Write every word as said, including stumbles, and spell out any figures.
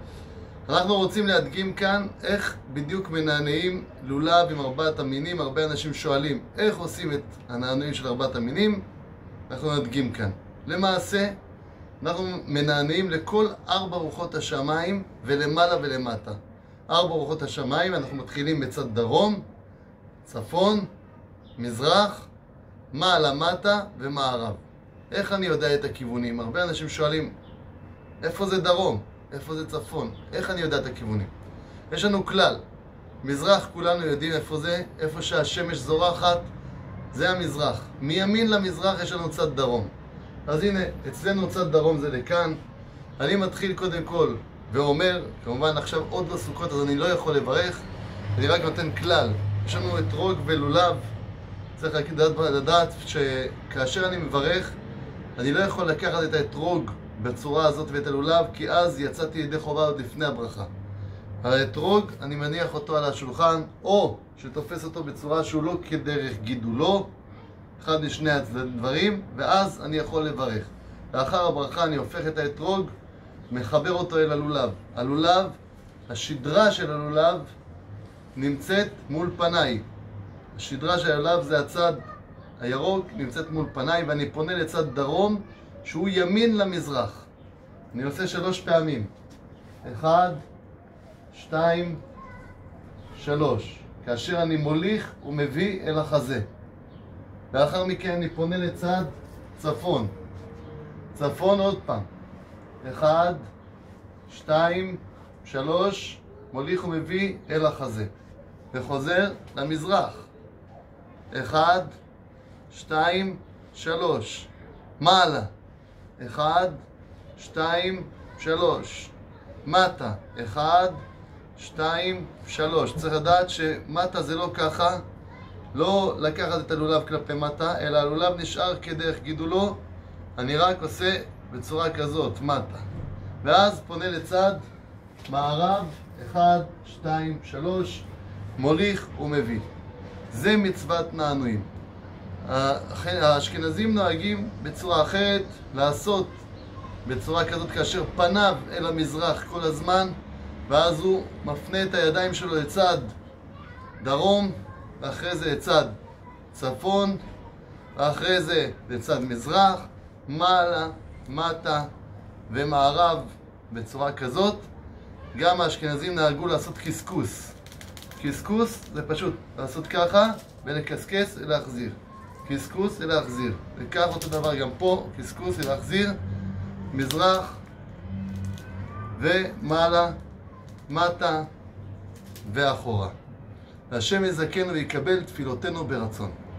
אנחנו רוצים להדגים כאן איך בדיוק מנענעים לולב עם ארבעת המינים. הרבה אנשים שואלים איך עושים את הנענועים של ארבעת המינים. אנחנו נדגים כאן. למעשה, אנחנו מנענעים לכל ארבע רוחות השמיים ולמעלה ולמטה. ארבע רוחות השמיים, אנחנו מתחילים בצד דרום, צפון, מזרח, מעלה, מטה ומערב. איך אני יודע את הכיוונים? הרבה אנשים שואלים, איפה זה דרום? איפה זה צפון? איך אני יודע את הכיוונים? יש לנו כלל. מזרח, כולנו יודעים איפה זה, איפה שהשמש זורחת, זה המזרח. מימין למזרח יש לנו צד דרום. אז הנה, אצלנו צד דרום זה לכאן. אני מתחיל קודם כל ואומר, כמובן עכשיו עוד לא סוכות אז אני לא יכול לברך, אני רק נותן כלל. יש לנו אתרוג ולולב. צריך לדעת, לדעת שכאשר אני מברך, אני לא יכול לקחת את האתרוג בצורה הזאת ואת הלולב, כי אז יצאתי ידי חובה עוד לפני הברכה. האתרוג, אני מניח אותו על השולחן, או שתופס אותו בצורה שהוא לא כדרך גידולו, אחד משני הדברים, ואז אני יכול לברך. לאחר הברכה אני הופך את האתרוג, מחבר אותו אל הלולב. הלולב, השדרה של הלולב נמצאת מול פניי. השדרה של הלולב זה הצד הירוק, נמצאת מול פניי, ואני פונה לצד דרום, שהוא ימין למזרח. אני עושה שלוש פעמים. אחד, שתיים, שלוש. כאשר אני מוליך ומביא אל החזה. לאחר מכן אני פונה לצד צפון. צפון עוד פעם. אחד, שתיים, שלוש. מוליך ומביא אל החזה. וחוזר למזרח. אחד, שתיים, שלוש. מעלה. אחד, שתיים, שלוש. מטה. אחד, שתיים, שלוש. צריך לדעת שמטה זה לא ככה. לא לקחת את הלולב כלפי מטה, אלא הלולב נשאר כדרך גידולו. אני רק עושה בצורה כזאת, מטה. ואז פונה לצד מערב. אחד, שתיים, שלוש. מוליך ומביא. זה מצוות נענועים. האשכנזים נוהגים בצורה אחרת, לעשות בצורה כזאת כאשר פניו אל המזרח כל הזמן, ואז הוא מפנה את הידיים שלו לצד דרום, ואחרי זה לצד צפון, ואחרי זה לצד מזרח, מעלה, מטה ומערב בצורה כזאת. גם האשכנזים נהגו לעשות קסקוס. קסקוס זה פשוט לעשות ככה ולקסקס ולהחזיר. קסקוס ולהחזיר. וכך אותו דבר גם פה, קסקוס ולהחזיר. מזרח ומעלה, מטה ואחורה. והשם יזכנו ויקבל תפילותינו ברצון.